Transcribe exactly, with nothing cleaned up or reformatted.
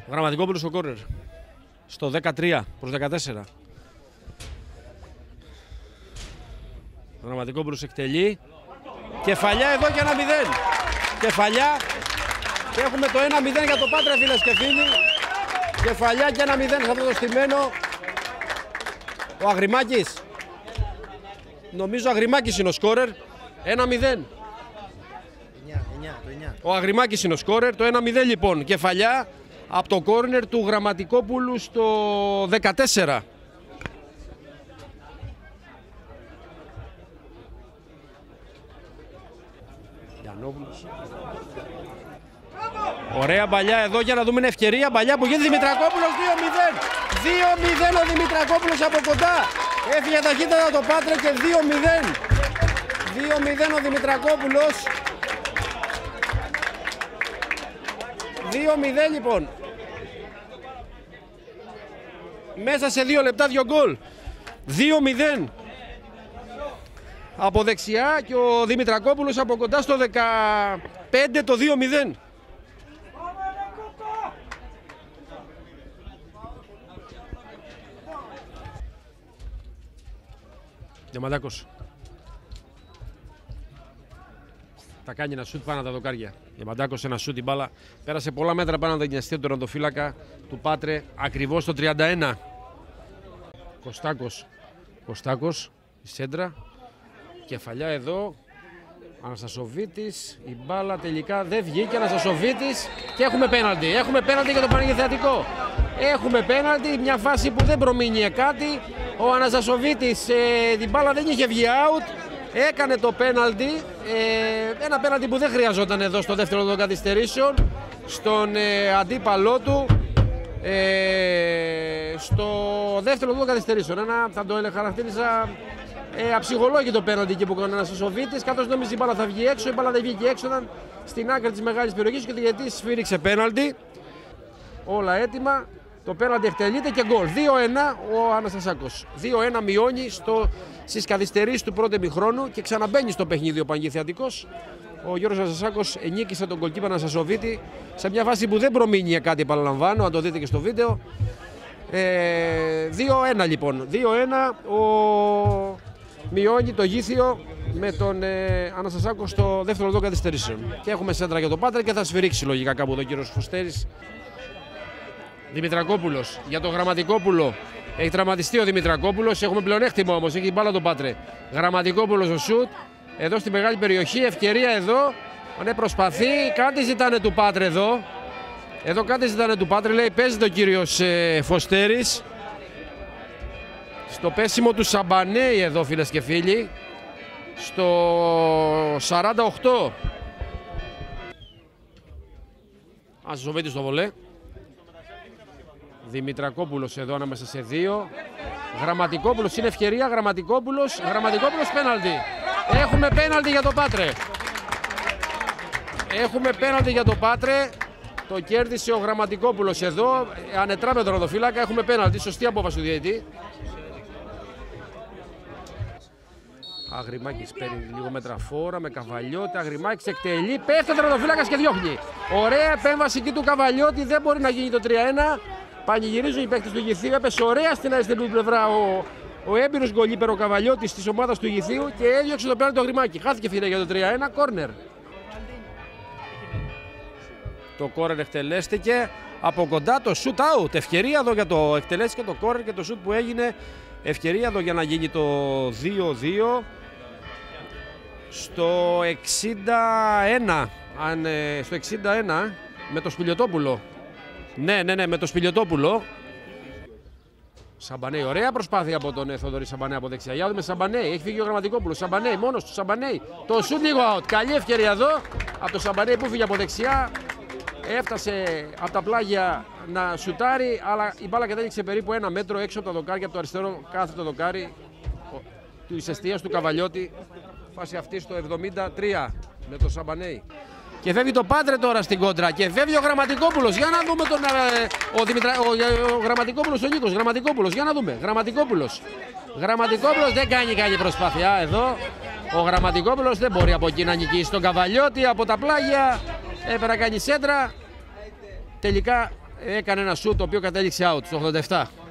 Γραμματικόπουλος στο κόρνερ. Στο δεκατρία προς δεκατέσσερα. Γραμματικόπουλος εκτελεί. Κεφαλιά εδώ και ένα μηδέν. Κεφαλιά. Και έχουμε το ένα μηδέν για το Πάτρε, φίλες και φίλοι. Κεφαλιά και ένα μηδέν σε αυτό το στημένο. Ο Αγριμάκης. Νομίζω ο Αγριμάκης είναι ο σκόρερ. ένα μηδέν. Ο Αγριμάκης είναι ο σκόρερ. Το ένα μηδέν λοιπόν. Κεφαλιά από το κόρνερ του Γραμματικόπουλου στο δεκατέσσερα. Ωραία μπαλιά εδώ για να δούμε την ευκαιρία. Μπαλιά που γίνεται Δημητρακόπουλος. δύο μηδέν. δύο μηδέν ο Δημητρακόπουλος από κοντά. Έφυγε ταχύτητα το Πάτρε και δύο μηδέν. δύο μηδέν ο Δημητρακόπουλος. δύο μηδέν λοιπόν. Μέσα σε δύο λεπτά δύο γκολ. δύο μηδέν. Από δεξιά και ο Δημητρακόπουλος από κοντά στο δεκαπέντε το δύο μηδέν. Διαμαντάκος. Θα κάνει ένα σούτ πάνω τα δοκάρια. Διαμαντάκος ένα σούτ, η μπάλα πέρασε πολλά μέτρα πάνω από τα νοιαστή του τερματοφύλακα του Πάτρε, ακριβώς στο τριάντα ένα. Κωστάκος. Κωστάκος, η σέντρα. Κεφαλιά εδώ. Αναστασοβίτης. Η μπάλα τελικά δεν βγήκε. Αναστασοβίτης. Και έχουμε πέναλτι. Έχουμε πέναλτι για το Πανεγιαθεατικό. Έχουμε πέναλτι. Μια φάση που δεν προμείνει κάτι. Ο Αναστασοβίτης ε, την μπάλα δεν είχε βγει out. Έκανε το πέναλτι. Ε, ένα πέναλτι που δεν χρειαζόταν εδώ στο δεύτερο των καθυστερήσεων. Στον ε, αντίπαλό του. Ε, στο δεύτερο των καθυστερήσεων. Ένα, θα το χαρακτήριζα ε, αψυχολόγητο πέναλτι εκεί που έκανε ο Αναστασοβίτης. Καθώς νόμιζε η μπάλα θα βγει έξω. Η μπάλα δεν βγήκε έξω. Ήταν στην άκρη της μεγάλης περιοχής και ο διαιτητής σφύριξε πέναλτι. Όλα έτοιμα. Το πέναλτι εκτελείται και γκολ. δύο ένα ο Αναστασάκος. δύο ένα μειώνει στο, στις καθυστερήσεις του πρώτου ημιχρόνου και ξαναμπαίνει στο παιχνίδι ο Πανηγιαθεατικός. Ο Γιώργος Αναστασάκος ενίκησε τον γκολκίπερ Αναστασοβίτη σε μια φάση που δεν προμείνει κάτι, επαναλαμβάνω, αν το δείτε και στο βίντεο. Ε, δύο ένα λοιπόν. δύο ένα ο... μειώνει το Γήθιο με τον ε, Αναστασάκο στο δεύτερο των καθυστερήσεων. Και έχουμε σέντρα για τον Πάτρε και θα σφυρίξει λογικά κάπου εδώ ο κύριος Φωστέρης. Δημητρακόπουλος για τον Γραμματικόπουλο. Έχει τραυματιστεί ο Δημητρακόπουλος. Έχουμε πλεονέκτημα όμως. Έχει μπάλα τον Πάτρε. Γραμματικόπουλος ο σουτ. Εδώ στη μεγάλη περιοχή. Ευκαιρία εδώ. Ναι, προσπαθεί. Κάτι ζητάνε του Πάτρε εδώ. Εδώ κάτι ζητάνε του Πάτρε. Λέει παίζεται ο κύριος ε, Φωστέρης. Στο πέσιμο του Σαμπανέη εδώ, φίλες και φίλοι. Στο σαράντα οκτώ. Αναστασοβίτης στο βολέ. Δημητρακόπουλος εδώ ανάμεσα σε δύο. Γραμματικόπουλος είναι ευκαιρία. Γραμματικόπουλος. Γραμματικόπουλος πέναλτι. Έχουμε πέναλτι για το Πάτρε. Έχουμε πέναλτι για το Πάτρε. Το κέρδισε ο Γραμματικόπουλος εδώ. Ανετράμε τον ροδοφύλακα. Έχουμε πέναλτι. Σωστή απόφαση του διαιτητή. Αγριμάκης παίρνει λίγο μετραφόρα με Καβαλιώτη. Αγριμάκης εκτελεί. Πέφτει ο τερματοφύλακας και διώχνει. Ωραία επέμβαση εκεί του Καβαλιώτη. Δεν μπορεί να γίνει το τρία ένα. Πανηγυρίζουν οι παίκτες του Γηθίου. Έπεσε ωραία στην αριστερή πλευρά ο, ο έμπειρος γκολκίπερ ο Καβαλιώτης της ομάδας του Γηθίου και έδιωξε το πέναλτι το Αγριμάκη. Χάθηκε φίλε για το τρία ένα. Κόρνερ. Το κόρνερ εκτελέστηκε από κοντά, το shoot out. Ευκαιρία εδώ για το εκτελέστηκε το κόρνερ και το shoot που έγινε. Ευκαιρία εδώ για να γίνει το δύο δύο. Στο εξήντα ένα. Αν, ε, στο εξήντα ένα με το Σπηλιωτόπουλο. Ναι, ναι, ναι, με το Σπηλιωτόπουλο. Σαμπανέη, ωραία προσπάθεια από τον ε, Θοδωρή Σαμπανέη από δεξιά. Για δούμε Σαμπανέη, έχει φύγει ο Γραμματικόπουλος. Σαμπανέη, μόνος του Σαμπανέη. Το σουτ λίγο out. Καλή ευκαιρία εδώ από το Σαμπανέη που φύγει από δεξιά. Έφτασε από τα πλάγια να σουτάρει, αλλά η μπάλα κατέληξε περίπου ένα μέτρο έξω από τα δοκάρια, από το αριστερό κάθετο δοκάρι της εστίας του Καβαλιώτη. Φάση αυτή στο εβδομήντα τρία με το Σαμπανέη. Και φεύγει το Πάτρε τώρα στην κόντρα και φεύγει ο Γραμματικόπουλος. Για να δούμε τον. Ε, ο, Δημητρα... ο, ο Γραμματικόπουλος, ο Νίκος. Γραμματικόπουλος, για να δούμε. Γραμματικόπουλος. Γραμματικόπουλος δεν κάνει καλή προσπάθεια εδώ. Ο Γραμματικόπουλος δεν μπορεί από εκεί να νικήσει τον Καβαλιώτη από τα πλάγια. Έπρεπε να κάνει σέντρα. Τελικά έκανε ένα σουτ το οποίο κατέληξε out στο ογδόντα επτά.